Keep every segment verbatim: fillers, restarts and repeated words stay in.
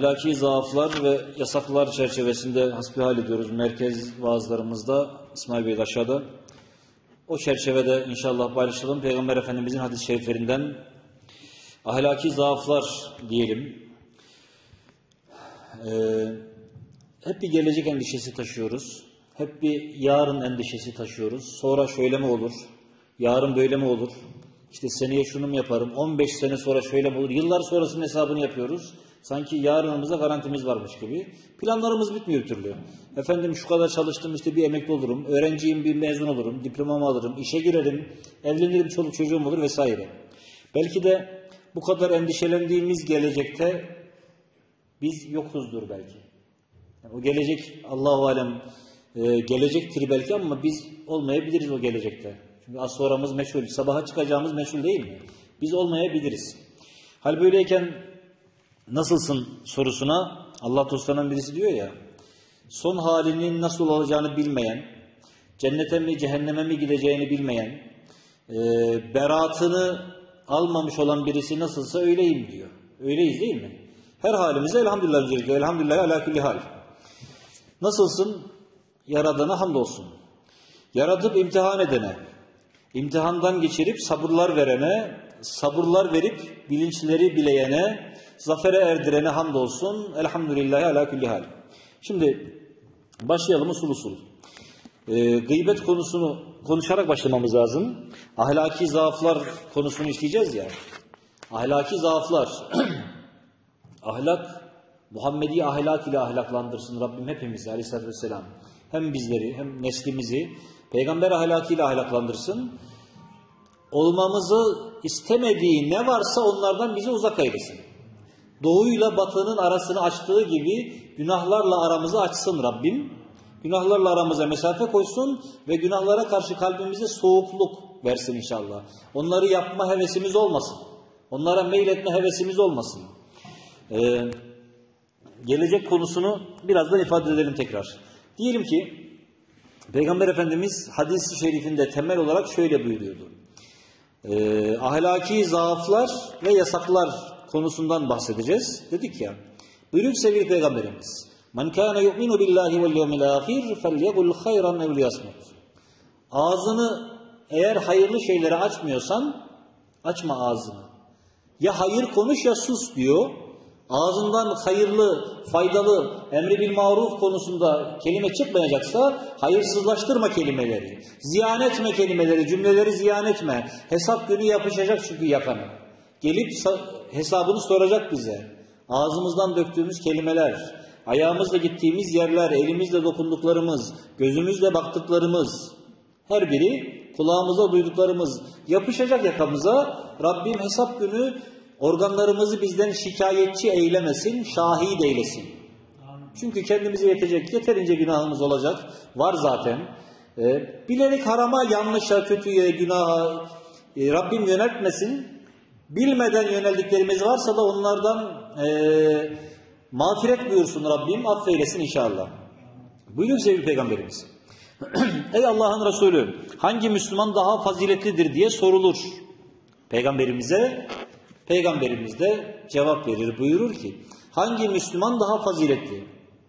Ahlaki zaaflar ve yasaklar çerçevesinde hasbihal ediyoruz. Merkez vaazlarımızda İsmail Bey aşağıda. O çerçevede inşallah paylaşalım. Peygamber Efendimizin hadis-i şeriflerinden ahlaki zaaflar diyelim. Ee, hep bir gelecek endişesi taşıyoruz. Hep bir yarın endişesi taşıyoruz. Sonra şöyle mi olur? Yarın böyle mi olur? İşte seneye şunu mu yaparım? on beş sene sonra şöyle mi olur? Yıllar sonrasının hesabını yapıyoruz. Sanki yarınımıza garantimiz varmış gibi. Planlarımız bitmiyor bir türlü. Efendim şu kadar çalıştım, işte bir emekli olurum. Öğrenciyim, bir mezun olurum. Diplomamı alırım. İşe girerim. Evlenirim, çoluk çocuğum olur vesaire. Belki de bu kadar endişelendiğimiz gelecekte biz yokuzdur belki. Yani o gelecek Allah-u Alem e, gelecektir belki ama biz olmayabiliriz o gelecekte. Çünkü az sonramız meçhul. Sabaha çıkacağımız meçhul değil mi? Biz olmayabiliriz. Hal böyleyken nasılsın sorusuna Allah dostlarından birisi diyor ya, son halinin nasıl olacağını bilmeyen, cennete mi cehenneme mi gideceğini bilmeyen, e, beraatını almamış olan birisi nasılsa öyleyim diyor. Öyleyiz değil mi? Her halimize elhamdülillah diyeceğiz. Elhamdülillah ala kulli hal. Nasılsın? Yaradana hamdolsun. Yaratıp imtihan edene, imtihandan geçirip sabırlar verene, sabırlar verip bilinçleri bileyene, zafere erdirene hamdolsun. Elhamdülillahi ala kulli hal. Şimdi başlayalım usul usul. Ee, gıybet konusunu konuşarak başlamamız lazım. Ahlaki zaaflar konusunu işleyeceğiz ya. Ahlaki zaaflar. Ahlak, Muhammedi ahlak ile ahlaklandırsın Rabbim hepimizi aleyhissalatü vesselam. Hem bizleri hem neslimizi peygamber ahlakıyla ahlaklandırsın. Olmamızı istemediği ne varsa onlardan bizi uzak eylesin. Doğuyla batının arasını açtığı gibi günahlarla aramızı açsın Rabbim. Günahlarla aramıza mesafe koysun ve günahlara karşı kalbimize soğukluk versin inşallah. Onları yapma hevesimiz olmasın. Onlara meyletme hevesimiz olmasın. Ee, gelecek konusunu birazdan ifade edelim tekrar. Diyelim ki Peygamber Efendimiz hadis-i şerifinde temel olarak şöyle buyuruyordu. Ee, ahlaki zaaflar ve yasaklar konusundan bahsedeceğiz. Dedik ya. Buyuruyor sevgili Peygamberimiz. Men kana yu'minu billahi vel yevmil ahir felyekul hayran ev liyasmut. Ağzını eğer hayırlı şeylere açmıyorsan açma ağzını. Ya hayır konuş ya sus diyor. Ağzından hayırlı, faydalı, emri bil maruf konusunda kelime çıkmayacaksa hayırsızlaştırma kelimeleri. Ziyan etme kelimeleri, cümleleri ziyan etme. Hesap günü yapışacak çünkü yakana. Gelip hesabını soracak bize. Ağzımızdan döktüğümüz kelimeler, ayağımızla gittiğimiz yerler, elimizle dokunduklarımız, gözümüzle baktıklarımız, her biri kulağımıza duyduklarımız yapışacak yakamıza. Rabbim hesap günü organlarımızı bizden şikayetçi eylemesin, şahit eylesin. Çünkü kendimize yetecek, yeterince günahımız olacak. Var zaten. Ee, bilerek harama, yanlışa, kötüye, günaha e, Rabbim yöneltmesin. Bilmeden yöneldiklerimiz varsa da onlardan e, mağfiret buyursun Rabbim, affeylesin inşallah. Buyuruyor sevgili Peygamberimiz. Ey Allah'ın Resulü, hangi Müslüman daha faziletlidir diye sorulur. Peygamberimize Peygamberimiz de cevap verir, buyurur ki hangi Müslüman daha faziletli?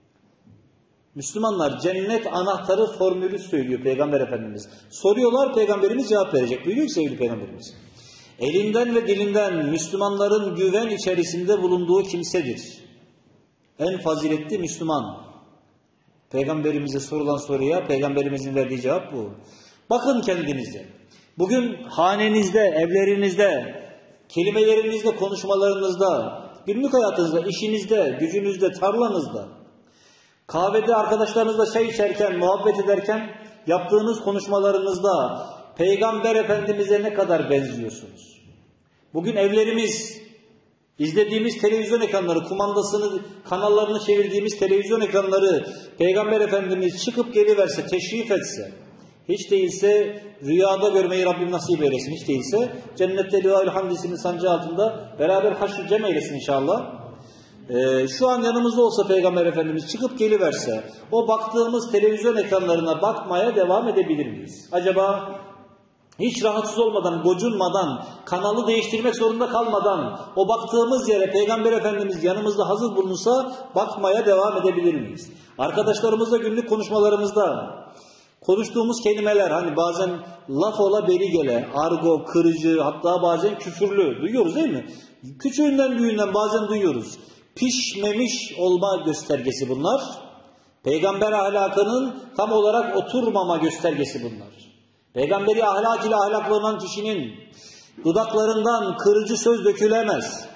Müslümanlar cennet anahtarı formülü söylüyor Peygamber Efendimiz. Soruyorlar, Peygamberimiz cevap verecek. Buyuruyor sevgili Peygamberimiz. Elinden ve dilinden Müslümanların güven içerisinde bulunduğu kimsedir. En faziletli Müslüman. Peygamberimize sorulan soruya Peygamberimizin verdiği cevap bu. Bakın kendinize. Bugün hanenizde, evlerinizde, kelimelerinizde, konuşmalarınızda, günlük hayatınızda, işinizde, gücünüzde, tarlanızda, kahvede arkadaşlarınızla çay içerken, muhabbet ederken yaptığınız konuşmalarınızda Peygamber Efendimiz'e ne kadar benziyorsunuz? Bugün evlerimiz, izlediğimiz televizyon ekranları, kumandasını, kanallarını çevirdiğimiz televizyon ekranları Peygamber Efendimiz çıkıp geliverse, teşrif etse, hiç değilse rüyada görmeyi Rabbim nasip eylesin. Hiç değilse cennette Livaül Hamdisi'nin sancağı altında beraber haşr cem eylesin inşallah. Ee, şu an yanımızda olsa Peygamber Efendimiz çıkıp geliverse o baktığımız televizyon ekranlarına bakmaya devam edebilir miyiz? Acaba hiç rahatsız olmadan, gocunmadan, kanalı değiştirmek zorunda kalmadan o baktığımız yere Peygamber Efendimiz yanımızda hazır bulunsa bakmaya devam edebilir miyiz? Arkadaşlarımızla günlük konuşmalarımızda konuştuğumuz kelimeler hani bazen laf ola beri gele, argo, kırıcı, hatta bazen küfürlü duyuyoruz değil mi? Küçüğünden büyüğünden bazen duyuyoruz. Pişmemiş olma göstergesi bunlar. Peygamber ahlakının tam olarak oturmama göstergesi bunlar. Peygamberi ahlak ile ahlaklanan kişinin dudaklarından kırıcı söz dökülemez.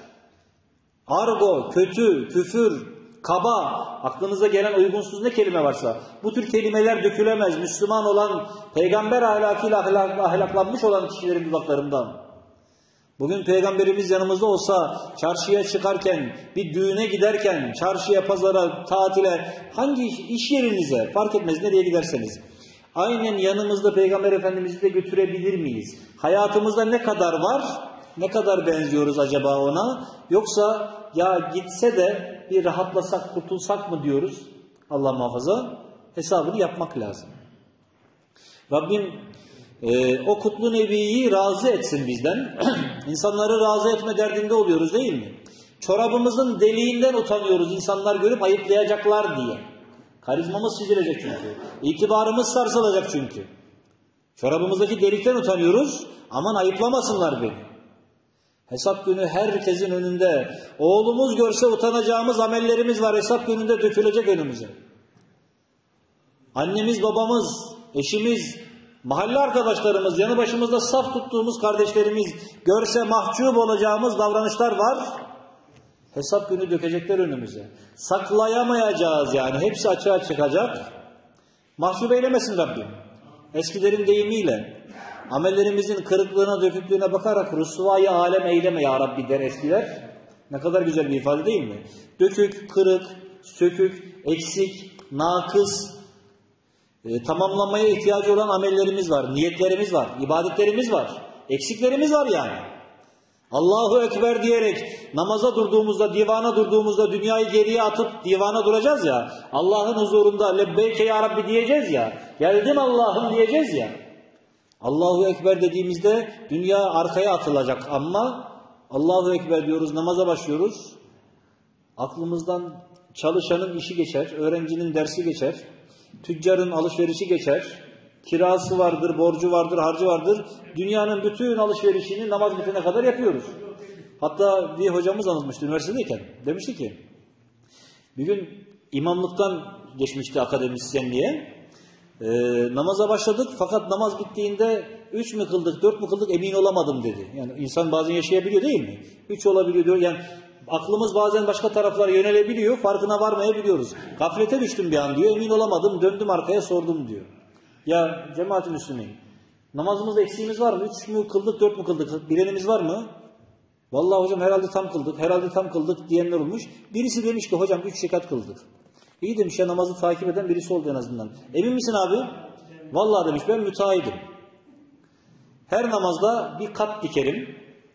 Argo, kötü, küfür, kaba, aklınıza gelen uygunsuz ne kelime varsa bu tür kelimeler dökülemez. Müslüman olan, peygamber ahlakıyla ahlak, ahlaklanmış olan kişilerin dudaklarından. Bugün Peygamberimiz yanımızda olsa çarşıya çıkarken, bir düğüne giderken, çarşıya, pazara, tatile, hangi iş, iş yerinize fark etmez nereye giderseniz aynen yanımızda Peygamber Efendimiz'i de götürebilir miyiz? Hayatımızda ne kadar var? Ne kadar benziyoruz acaba ona? Yoksa ya gitse de bir rahatlasak, kurtulsak mı diyoruz? Allah muhafaza. Hesabını yapmak lazım. Rabbim e, o kutlu nebiyi razı etsin bizden. İnsanları razı etme derdinde oluyoruz değil mi? Çorabımızın deliğinden utanıyoruz insanlar görüp ayıplayacaklar diye. Karizmamız çizilecek çünkü. İtibarımız sarsılacak çünkü. Çorabımızdaki delikten utanıyoruz. Aman ayıplamasınlar beni. Hesap günü herkesin önünde. Oğlumuz görse utanacağımız amellerimiz var. Hesap gününde dökülecek önümüze. Annemiz, babamız, eşimiz, mahalle arkadaşlarımız, yanı başımızda saf tuttuğumuz kardeşlerimiz görse mahcup olacağımız davranışlar var. Hesap günü dökecekler önümüze. Saklayamayacağız yani. Hepsi açığa çıkacak. Mahcup eylemesin Rabbim. Eskilerin deyimiyle amellerimizin kırıklığına, döküklüğüne bakarak rüsvayı alem eyleme ya Rabbi der eskiler. Ne kadar güzel bir ifade değil mi? Dökük, kırık, sökük, eksik, nakıs, e, tamamlanmaya ihtiyacı olan amellerimiz var, niyetlerimiz var, ibadetlerimiz var, eksiklerimiz var yani. Allahu Ekber diyerek namaza durduğumuzda, divana durduğumuzda dünyayı geriye atıp divana duracağız ya. Allah'ın huzurunda lebbeyke ya Rabbi diyeceğiz ya. Geldin Allah'ım diyeceğiz ya. Allahu Ekber dediğimizde dünya arkaya atılacak ama Allahu Ekber diyoruz, namaza başlıyoruz. Aklımızdan çalışanın işi geçer, öğrencinin dersi geçer, tüccarın alışverişi geçer. Kirası vardır, borcu vardır, harcı vardır. Dünyanın bütün alışverişini namaz bitene kadar yapıyoruz. Hatta bir hocamız anlatmıştı üniversitedeyken. Demişti ki, bir gün imamlıktan geçmişti akademisyenliğe. Ee, namaza başladık fakat namaz bittiğinde üç mü kıldık, dört mü kıldık emin olamadım dedi. Yani insan bazen yaşayabiliyor değil mi? Üç olabiliyor diyor. Yani aklımız bazen başka taraflara yönelebiliyor, farkına varmayabiliyoruz. Gaflete düştüm bir an diyor, emin olamadım, döndüm arkaya sordum diyor. Ya cemaat-i Müslümin, namazımızda eksiğimiz var mı? Üç mü kıldık, dört mü kıldık? Bilenimiz var mı? Vallahi hocam herhalde tam kıldık, herhalde tam kıldık diyenler olmuş. Birisi demiş ki hocam üç rekat kıldık. İyi demiş ya, namazı takip eden birisi oldu en azından. Emin misin abi? Vallahi demiş ben müteahhidim. Her namazda bir kat dikerim.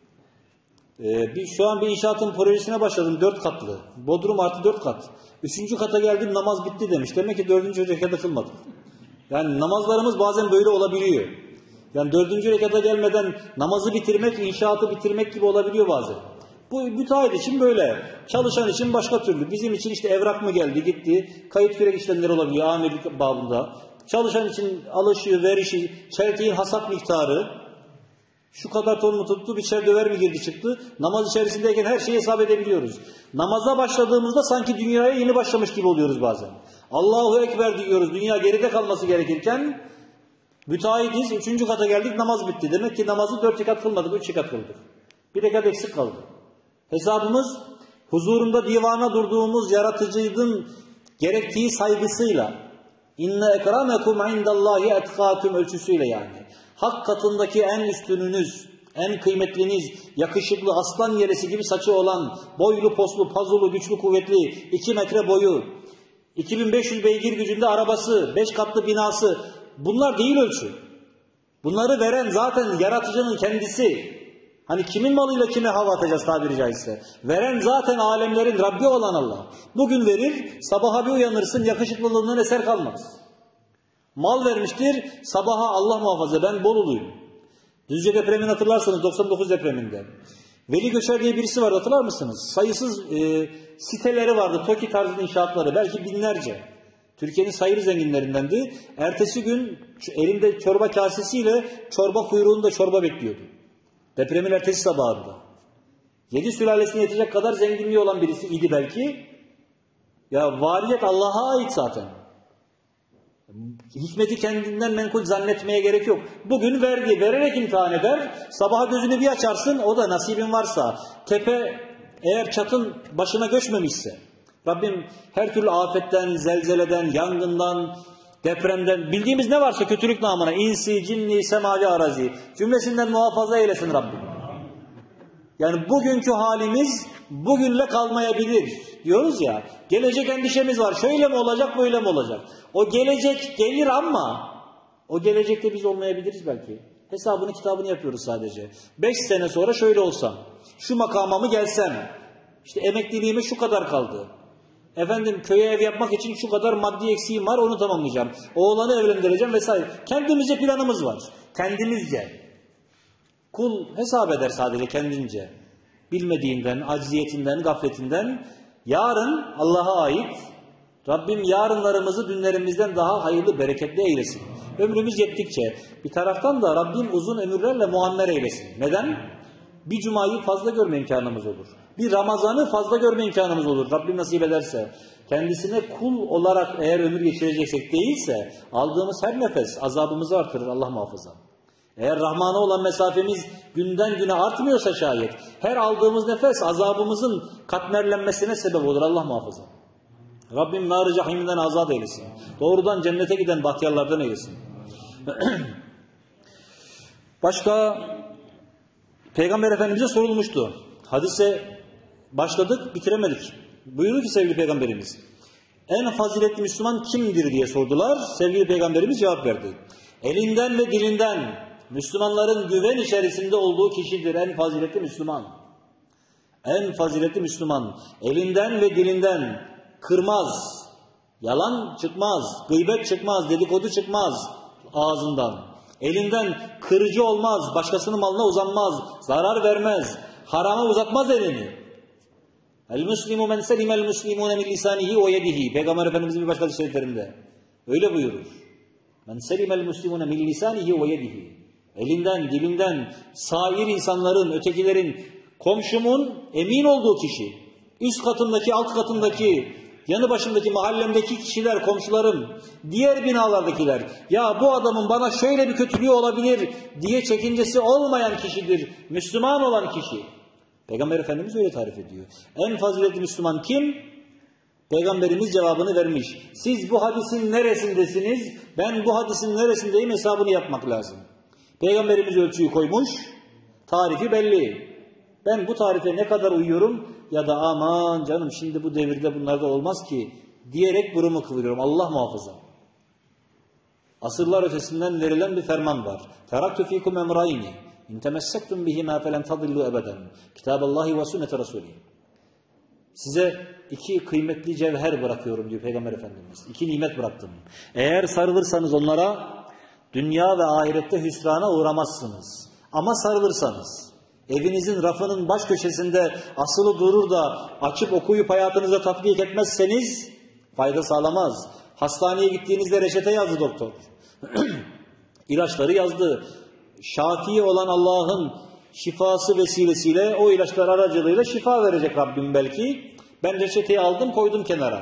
Ee, bir, şu an bir inşaatın projesine başladım, dört katlı. Bodrum artı dört kat. Üçüncü kata geldim, namaz bitti demiş. Demek ki dördüncü rekata kılmadık. Yani namazlarımız bazen böyle olabiliyor. Yani dördüncü rekata gelmeden namazı bitirmek, inşaatı bitirmek gibi olabiliyor bazen. Bu müteahhit için böyle. Çalışan için başka türlü. Bizim için işte evrak mı geldi gitti. Kayıt kürek işlemleri olabiliyor amirlik babında. Çalışan için alışı, verişi, çeltiğin hasat miktarı. Şu kadar ton mu tuttu, bir çer döver mi girdi çıktı. Namaz içerisindeyken her şeyi hesap edebiliyoruz. Namaza başladığımızda sanki dünyaya yeni başlamış gibi oluyoruz bazen. Allahu Ekber diyoruz. Dünya geride kalması gerekirken müteahhitiz. Üçüncü kata geldik, namaz bitti. Demek ki namazı dört rekat kılmadık, üç rekat kıldık. Bir rekat eksik kaldı. Hesabımız huzurunda divana durduğumuz yaratıcının gerektiği saygısıyla, inne ekramekum indallahi etkâküm ölçüsüyle yani. Hak katındaki en üstününüz, en kıymetliniz, yakışıklı aslan yeresi gibi saçı olan, boylu poslu, pazulu, güçlü kuvvetli, iki metre boyu, iki bin beş yüz beygir gücünde arabası, beş katlı binası, bunlar değil ölçü. Bunları veren zaten yaratıcının kendisi. Hani kimin malıyla kime hava atacağız tabiri caizse. Veren zaten alemlerin Rabbi olan Allah. Bugün verir, sabaha bir uyanırsın, yakışıklılığından eser kalmaz. Mal vermiştir, sabaha Allah muhafaza ben Boluluyum. Düzce depremini hatırlarsanız doksan dokuz depreminde. Veli Göçer diye birisi vardı, hatırlar mısınız? Sayısız e, siteleri vardı, TOKİ tarzı inşaatları, belki binlerce. Türkiye'nin sayılı zenginlerindendi. Ertesi gün elinde çorba kasesiyle çorba kuyruğunda çorba bekliyordu. Depremin ertesi sabahında. Yedi sülalesine yetecek kadar zenginliği olan birisi idi belki. Ya variyet Allah'a ait zaten. Hikmeti kendinden menkul zannetmeye gerek yok. Bugün verdi, vererek imtihan eder. Sabaha gözünü bir açarsın, o da nasibin varsa. Tepe eğer çatın başına göçmemişse, Rabbim her türlü afetten, zelzeleden, yangından, depremden, bildiğimiz ne varsa kötülük namına, insi, cinni, semavi, arazi, cümlesinden muhafaza eylesin Rabbim. Yani bugünkü halimiz bugünle kalmayabilir diyoruz ya. Gelecek endişemiz var. Şöyle mi olacak, böyle mi olacak? O gelecek gelir ama o gelecekte biz olmayabiliriz belki. Hesabını kitabını yapıyoruz sadece. Beş sene sonra şöyle olsam, şu makama mı gelsem, işte emekliliğime şu kadar kaldı. Efendim köye ev yapmak için şu kadar maddi eksiğim var, onu tamamlayacağım. Oğlanı evlendireceğim vesaire. Kendimizce planımız var. Kendimizce. Kul hesap eder sadece kendince. Bilmediğinden, acziyetinden, gafletinden. Yarın Allah'a ait. Rabbim yarınlarımızı dünlerimizden daha hayırlı, bereketli eylesin. Ömrümüz yettikçe. Bir taraftan da Rabbim uzun ömürlerle muammer eylesin. Neden? Bir cumayı fazla görme imkanımız olur. Bir Ramazan'ı fazla görme imkanımız olur. Rabbim nasip ederse. Kendisine kul olarak eğer ömür geçireceksek değilse aldığımız her nefes azabımızı artırır, Allah muhafaza. Eğer Rahman'a olan mesafemiz günden güne artmıyorsa şayet, her aldığımız nefes azabımızın katmerlenmesine sebep olur, Allah muhafaza. Rabbim nar-ı cahiminden azat eylesin. Doğrudan cennete giden bahtiyarlardan eylesin. Başka, Peygamber Efendimiz'e sorulmuştu. Hadise başladık, bitiremedik. Buyurdu ki sevgili Peygamberimiz, en faziletli Müslüman kimdir diye sordular. Sevgili Peygamberimiz cevap verdi. Elinden ve dilinden Müslümanların güven içerisinde olduğu kişidir en faziletli Müslüman. En faziletli Müslüman. Elinden ve dilinden kırmaz, yalan çıkmaz, gıybet çıkmaz, dedikodu çıkmaz ağzından. Elinden kırıcı olmaz, başkasının malına uzanmaz, zarar vermez, harama uzatmaz elini. El-Müslimu men selimel muslimune min lisanihi ve yedihi. Peygamber Efendimiz'in bir başka hadislerinde öyle buyurur. Men selimel muslimune min lisanihi ve yedihi. Elinden, dilinden sair insanların, ötekilerin, komşumun emin olduğu kişi, üst katındaki, alt katındaki, yanı başındaki, mahallemdeki kişiler, komşularım, diğer binalardakiler, ya bu adamın bana şöyle bir kötülüğü olabilir diye çekincesi olmayan kişidir, Müslüman olan kişi. Peygamber Efendimiz öyle tarif ediyor. En faziletli Müslüman kim? Peygamberimiz cevabını vermiş. Siz bu hadisin neresindesiniz? Ben bu hadisin neresindeyim hesabını yapmak lazım. Peygamberimiz ölçüyü koymuş, tarifi belli. Ben bu tarife ne kadar uyuyorum ya da aman canım şimdi bu devirde bunlarda olmaz ki diyerek burumu kıvırıyorum. Allah muhafaza. Asırlar ötesinden verilen bir ferman var. Teraktu fikum emrayni in temessektum bihima felen tadillu ebeden. Kitaballahi ve sünnete Resulü. Size iki kıymetli cevher bırakıyorum diyor Peygamber Efendimiz. İki nimet bıraktım. Eğer sarılırsanız onlara dünya ve ahirette hüsrana uğramazsınız. Ama sarılırsanız, evinizin rafının baş köşesinde asılı durur da açıp okuyup hayatınıza tatbik etmezseniz fayda sağlamaz. Hastaneye gittiğinizde reçete yazdı doktor. İlaçları yazdı. Şafi olan Allah'ın şifası vesilesiyle o ilaçlar aracılığıyla şifa verecek Rabbim belki. Ben reçeteyi aldım koydum kenara.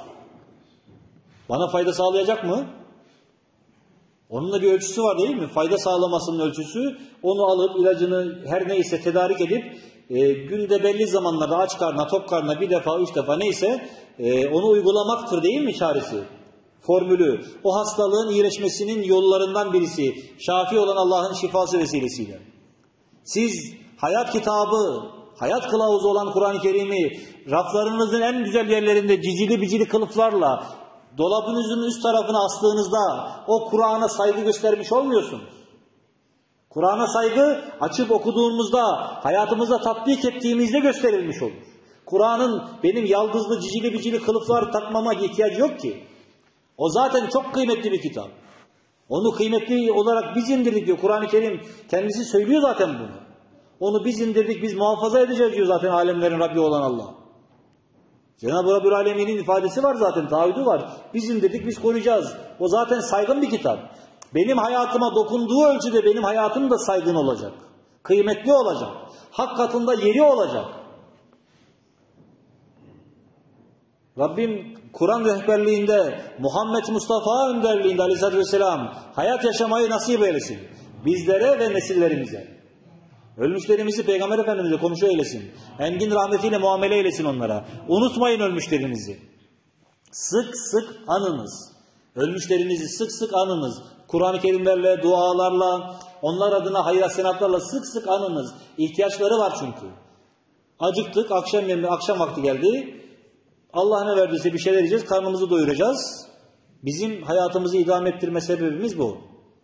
Bana fayda sağlayacak mı? Onun da bir ölçüsü var değil mi? Fayda sağlamasının ölçüsü. Onu alıp ilacını her neyse tedarik edip e, günde belli zamanlarda aç karnına, tok karnına bir defa, üç defa neyse e, onu uygulamaktır değil mi çaresi? Formülü. O hastalığın iyileşmesinin yollarından birisi. Şafi olan Allah'ın şifası vesilesiyle. Siz hayat kitabı, hayat kılavuzu olan Kur'an-ı Kerim'i raflarınızın en güzel yerlerinde cicili bicili kılıflarla dolabınızın üst tarafına astığınızda o Kur'an'a saygı göstermiş olmuyorsunuz. Kur'an'a saygı açıp okuduğumuzda, hayatımıza tatbik ettiğimizde gösterilmiş olur. Kur'an'ın benim yaldızlı cicili bicili kılıflar takmama ihtiyacı yok ki. O zaten çok kıymetli bir kitap. Onu kıymetli olarak biz indirdik diyor. Kur'an-ı Kerim kendisi söylüyor zaten bunu. Onu biz indirdik, biz muhafaza edeceğiz diyor zaten alemlerin Rabbi olan Allah. Cenab-ı Rabbül Alemin'in ifadesi var zaten, taahhüdü var. Biz indirdik, biz koruyacağız. O zaten saygın bir kitap. Benim hayatıma dokunduğu ölçüde benim hayatım da saygın olacak. Kıymetli olacak. Hak katında yeri olacak. Rabbim Kur'an rehberliğinde, Muhammed Mustafa önderliğinde aleyhissalatü vesselam hayat yaşamayı nasip eylesin. Bizlere ve nesillerimize. Ölmüşlerimizi Peygamber Efendimiz'e komşu eylesin. Engin rahmetiyle muamele eylesin onlara. Unutmayın ölmüşlerinizi. Sık sık anınız. Ölmüşlerinizi sık sık anınız. Kur'an-ı Kerimlerle, dualarla, onlar adına hayır hasenatlarla sık sık anınız. İhtiyaçları var çünkü. Acıktık, akşam yemeği, akşam vakti geldi. Allah ne verdiyse bir şeyler yiyeceğiz, karnımızı doyuracağız. Bizim hayatımızı idame ettirme sebebimiz bu.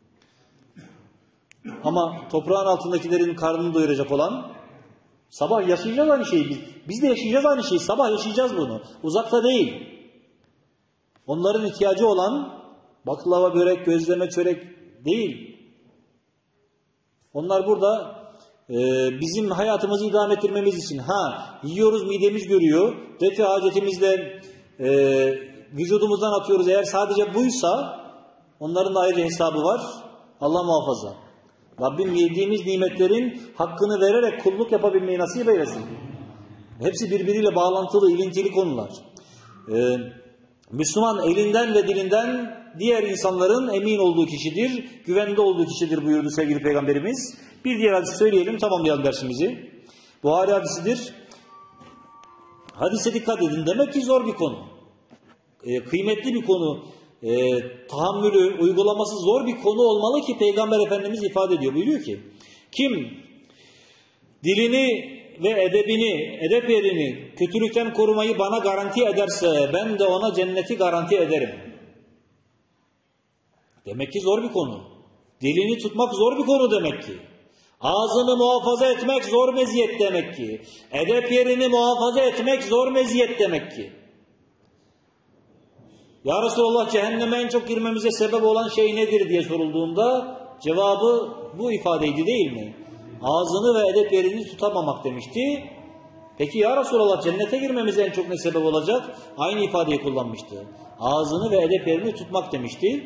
Ama toprağın altındakilerin karnını doyuracak olan, sabah yaşayacağız aynı şeyi biz. Biz de yaşayacağız aynı şeyi, sabah yaşayacağız bunu. Uzakta değil. Onların ihtiyacı olan baklava, börek, gözleme, çörek değil. Onlar burada e, bizim hayatımızı idame ettirmemiz için. Ha, yiyoruz, midemiz görüyor. Refi hacetimizle e, vücudumuzdan atıyoruz. Eğer sadece buysa onların da ayrıca hesabı var. Allah muhafaza. Rabbim yediğimiz nimetlerin hakkını vererek kulluk yapabilmeyi nasip eylesin. Hepsi birbiriyle bağlantılı, ilintili konular. Ee, Müslüman elinden ve dilinden diğer insanların emin olduğu kişidir, güvende olduğu kişidir buyurdu sevgili Peygamberimiz. Bir diğer hadisi söyleyelim, tamamlayalım dersimizi. Buhari hadisidir. Hadise dikkat edin. Demek ki zor bir konu. Ee, kıymetli bir konu. E, tahammülü, uygulaması zor bir konu olmalı ki Peygamber Efendimiz ifade ediyor. Buyuruyor ki, kim dilini ve edebini, edep yerini kötülükten korumayı bana garanti ederse ben de ona cenneti garanti ederim. Demek ki zor bir konu. Dilini tutmak zor bir konu demek ki. Ağzını muhafaza etmek zor meziyet demek ki. Edep yerini muhafaza etmek zor meziyet demek ki. Ya Resulallah, cehenneme en çok girmemize sebep olan şey nedir diye sorulduğunda cevabı bu ifadeydi değil mi? Ağzını ve edep yerini tutamamak demişti. Peki ya Resulallah, cennete girmemize en çok ne sebep olacak? Aynı ifadeyi kullanmıştı. Ağzını ve edep yerini tutmak demişti.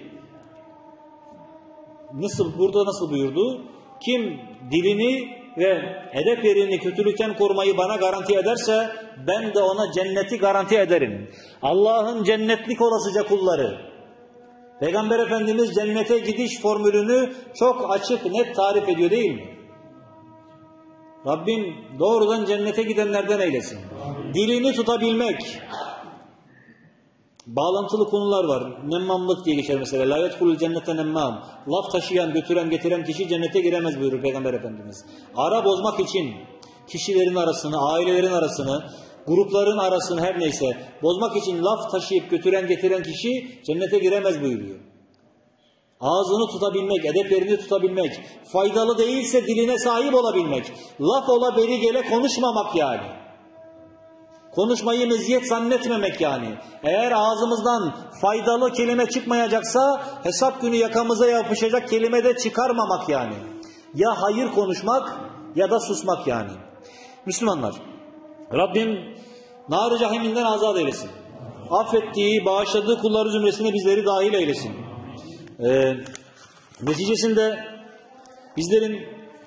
Nasıl, burada nasıl buyurdu? Kim dilini ve edep yerini kötülükten korumayı bana garanti ederse ben de ona cenneti garanti ederim. Allah'ın cennetlik olasıca kulları. Peygamber Efendimiz cennete gidiş formülünü çok açık, net tarif ediyor değil mi? Rabbim doğrudan cennete gidenlerden eylesin. Dilini tutabilmek. Bağlantılı konular var. Nemmamlık diye geçer mesela. La yedhulul cennete nemmam. Laf taşıyan, götüren, getiren kişi cennete giremez buyurur Peygamber Efendimiz. Ara bozmak için kişilerin arasını, ailelerin arasını, grupların arasını her neyse bozmak için laf taşıyıp götüren, getiren kişi cennete giremez buyuruyor. Ağzını tutabilmek, edep yerini tutabilmek, faydalı değilse diline sahip olabilmek, laf ola beri gele konuşmamak yani. Konuşmayı meziyet zannetmemek yani. Eğer ağzımızdan faydalı kelime çıkmayacaksa hesap günü yakamıza yapışacak kelime de çıkarmamak yani. Ya hayır konuşmak ya da susmak yani. Müslümanlar, Rabbim nar-ı cehiminden azat eylesin. Affettiği, bağışladığı kulları zümresine bizleri dahil eylesin. Ee, neticesinde bizlerin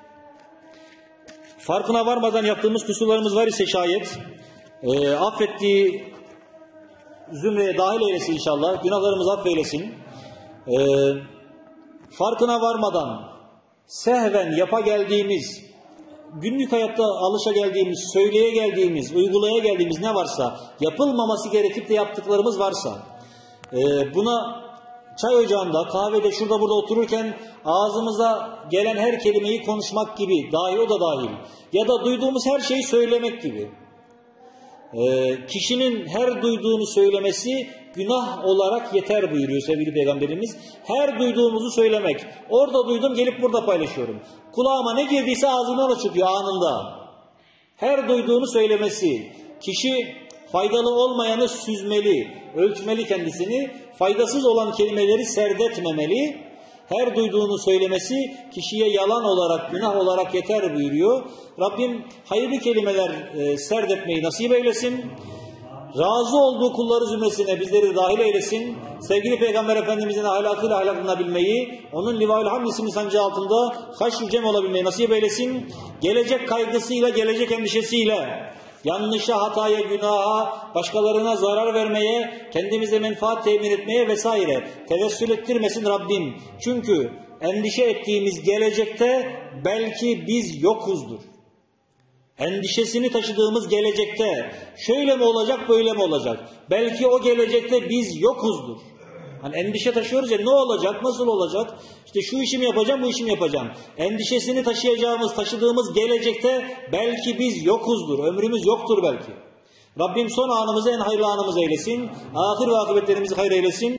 farkına varmadan yaptığımız kusurlarımız var ise şayet e, affettiği zümreye dahil eylesin inşallah. Günahlarımızı affeylesin. E, farkına varmadan sehven yapa geldiğimiz, günlük hayatta alışa geldiğimiz, söyleye geldiğimiz, uygulaya geldiğimiz ne varsa, yapılmaması gerekip de yaptıklarımız varsa, e, buna çay ocağında, kahvede, şurada burada otururken ağzımıza gelen her kelimeyi konuşmak gibi, dahil o da dahil, ya da duyduğumuz her şeyi söylemek gibi. Ee, kişinin her duyduğunu söylemesi günah olarak yeter buyuruyor sevgili Peygamberimiz. Her duyduğumuzu söylemek. Orada duydum, gelip burada paylaşıyorum. Kulağıma ne girdiyse ağzımdan da çıkıyor anında. Her duyduğunu söylemesi. Kişi faydalı olmayanı süzmeli, ölçmeli kendisini. Faydasız olan kelimeleri serdetmemeli. Her duyduğunu söylemesi kişiye yalan olarak, günah olarak yeter buyuruyor. Rabbim hayırlı kelimeler e, serdetmeyi nasip eylesin. Razı olduğu kulları zümresine bizleri de dahil eylesin. Sevgili Peygamber Efendimizin ahlakıyla ahlaklanabilmeyi, onun Livaül Hamd isimli sancağı altında haşr-ı cem olabilmeyi nasip eylesin. Gelecek kaygısıyla, gelecek endişesiyle, yanlışa, hataya, günaha, başkalarına zarar vermeye, kendimize menfaat temin etmeye vesaire tevessül ettirmesin Rabbim. Çünkü endişe ettiğimiz gelecekte belki biz yokuzdur. Endişesini taşıdığımız gelecekte şöyle mi olacak, böyle mi olacak? Belki o gelecekte biz yokuzdur. Hani endişe taşıyoruz ya, ne olacak, nasıl olacak? İşte şu işimi yapacağım, bu işimi yapacağım. Endişesini taşıyacağımız, taşıdığımız gelecekte belki biz yokuzdur. Ömrümüz yoktur belki. Rabbim son anımızı en hayırlı anımız eylesin. Ahir ve akıbetlerimizi hayır eylesin.